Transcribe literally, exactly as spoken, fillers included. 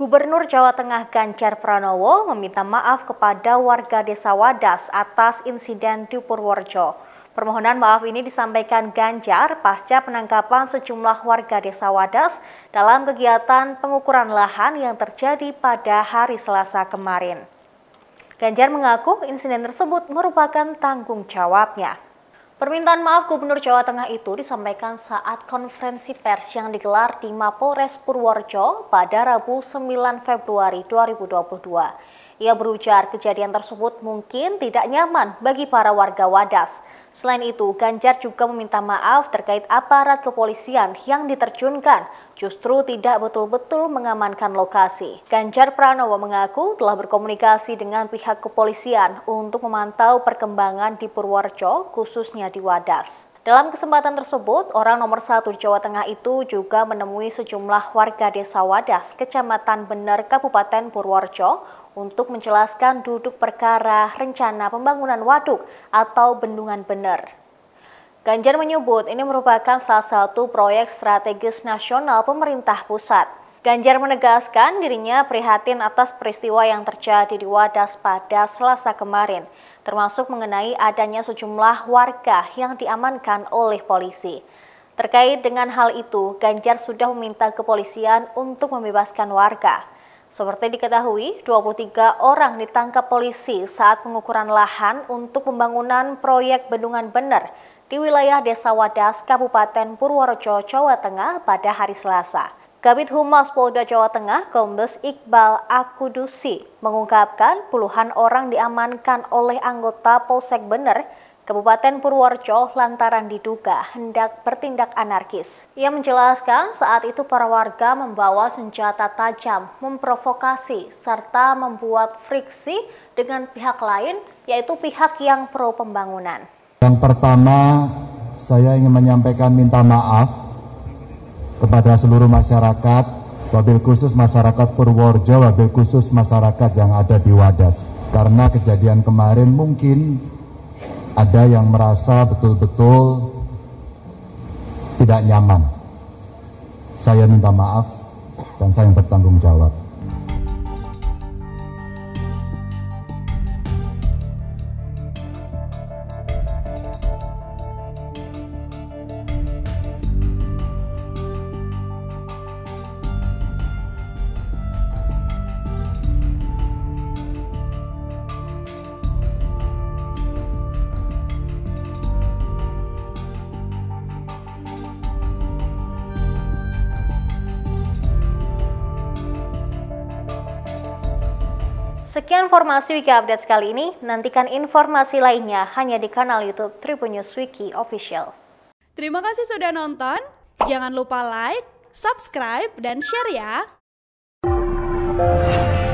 Gubernur Jawa Tengah Ganjar Pranowo meminta maaf kepada warga Desa Wadas atas insiden di Purworejo. Permohonan maaf ini disampaikan Ganjar pasca penangkapan sejumlah warga Desa Wadas dalam kegiatan pengukuran lahan yang terjadi pada hari Selasa kemarin. Ganjar mengaku insiden tersebut merupakan tanggung jawabnya. Permintaan maaf Gubernur Jawa Tengah itu disampaikan saat konferensi pers yang digelar di Mapolres Purworejo pada Rabu sembilan Februari dua ribu dua puluh dua. Ia berujar kejadian tersebut mungkin tidak nyaman bagi para warga Wadas. Selain itu, Ganjar juga meminta maaf terkait aparat kepolisian yang diterjunkan justru tidak betul-betul mengamankan lokasi. Ganjar Pranowo mengaku telah berkomunikasi dengan pihak kepolisian untuk memantau perkembangan di Purworejo, khususnya di Wadas. Dalam kesempatan tersebut, orang nomor satu di Jawa Tengah itu juga menemui sejumlah warga Desa Wadas, Kecamatan Bener, Kabupaten Purworejo, untuk menjelaskan duduk perkara rencana pembangunan waduk atau bendungan Bener. Ganjar menyebut ini merupakan salah satu proyek strategis nasional pemerintah pusat. Ganjar menegaskan dirinya prihatin atas peristiwa yang terjadi di Wadas pada Selasa kemarin, termasuk mengenai adanya sejumlah warga yang diamankan oleh polisi. Terkait dengan hal itu, Ganjar sudah meminta kepolisian untuk membebaskan warga. Seperti diketahui, dua puluh tiga orang ditangkap polisi saat pengukuran lahan untuk pembangunan proyek Bendungan Bener di wilayah Desa Wadas, Kabupaten Purworejo, Jawa Tengah pada hari Selasa. Kabid Humas Polda Jawa Tengah, Kombes Iqbal Akudusi, mengungkapkan puluhan orang diamankan oleh anggota Polsek Bener, Kabupaten Purworejo lantaran diduga hendak bertindak anarkis. Ia menjelaskan saat itu para warga membawa senjata tajam, memprovokasi, serta membuat friksi dengan pihak lain, yaitu pihak yang pro pembangunan. Yang pertama, saya ingin menyampaikan minta maaf kepada seluruh masyarakat, wabil khusus masyarakat Purworejo, wabil khusus masyarakat yang ada di Wadas. Karena kejadian kemarin mungkin ada yang merasa betul-betul tidak nyaman. Saya minta maaf dan saya bertanggung jawab. Sekian informasi Wiki Update kali ini. Nantikan informasi lainnya hanya di kanal YouTube Tribun News Wiki Official. Terima kasih sudah nonton. Jangan lupa like, subscribe, dan share ya.